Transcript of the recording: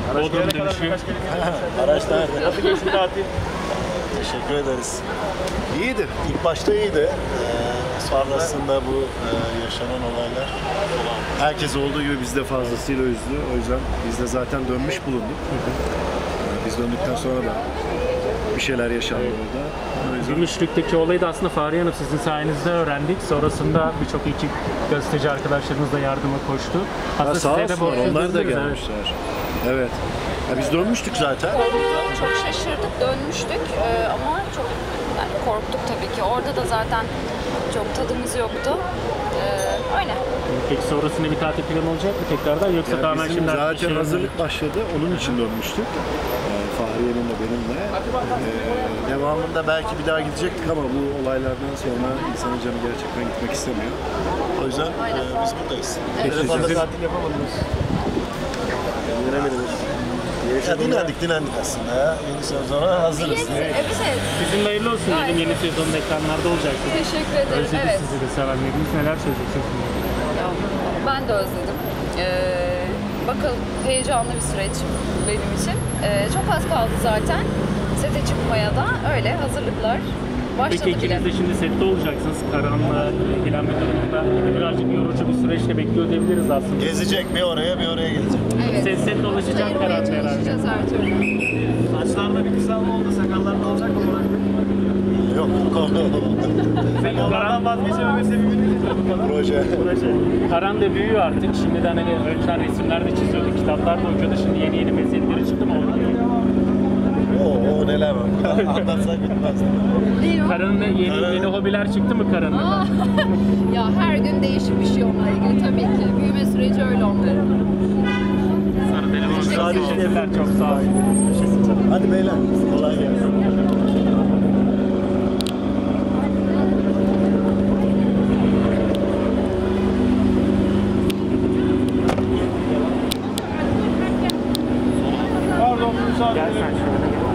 Bodrum dönüşü. Araç nerede? Nasıl geçti tatil? Teşekkür ederiz. İyiydi. İlk başta iyiydi. Sonrasında bu yaşanan olaylar herkes olduğu gibi biz de fazlasıyla üzdü. O yüzden biz de zaten dönmüş bulunduk. Biz döndükten sonra da bir şeyler yaşandı orada. Gümüşlük'teki olayı da aslında Fahriye Hanım sizin sayenizde öğrendik. Sonrasında birçok ekip gazeteci arkadaşlarımız da yardıma koştu. Sağ size de olsunlar, onlar da evet. gelmişler. Evet. Biz dönmüştük zaten. Çok şaşırdık, dönmüştük ama çok yani korktuk tabii ki. Orada da zaten çok tadımız yoktu. Öyle. Peki sonrasında bir tatil planı olacak mı tekrardan yoksa Yani tamamen bizim şimdi zaten hazırlık başladı. Onun için dönmüştük. Fahriye'nin de benimle. Devamında belki bir daha gidecektik ama bu olaylardan sonra insanın canı gerçekten gitmek istemiyor. O yüzden biz buradayız. Peki, Fazla sizin- tatil yapamadınız. Dinlemediniz. Dinlendik aslında ya. Yeni sezona hazırız. Evet. Sizin de hayırlı olsun dedim. Yeni sezonun ekranlarda olacaksınız. Teşekkür ederim. Özledik Evet. sizi de sevenleriniz. Neler söyleyeceksiniz? Ben de özledim. Bakalım heyecanlı bir süreç benim için. Çok az kaldı zaten. Sete çıkmaya da öyle hazırlıklar başladı Peki bile. ikiniz de şimdi sette olacaksınız. Karan'la ilgilenme durumunda. Birazcık yorucu bir süreçle bekliyor diyebiliriz aslında. Gezecek bir oraya gelecek. Evet. Set dolaşacak Ayırmaya Karan'la herhalde. çalışacağız her türlü. Saçlarda bir kısalma oldu, sakallarda olacak mı Murat Bey? Yok, Karan vazgeçememesi proje. Karan da büyüyor artık. Şimdiden hani önceden resimler de çiziyordu, kitaplar da okuyordu. Şimdi yeni meziyetleri çıktı mı onu? Oo neler var. Anlatsak bitmez. Değil mi? Karan'ın yeni hobiler çıktı mı Karan'ın? Ya her gün değişik bir şey onunla ilgili tabii ki. Büyüme süreci öyle onların. Sana telefon teşekkürler, çok sağ olun. Hadi beyler, kolay gelsin. Gel sen şöyle.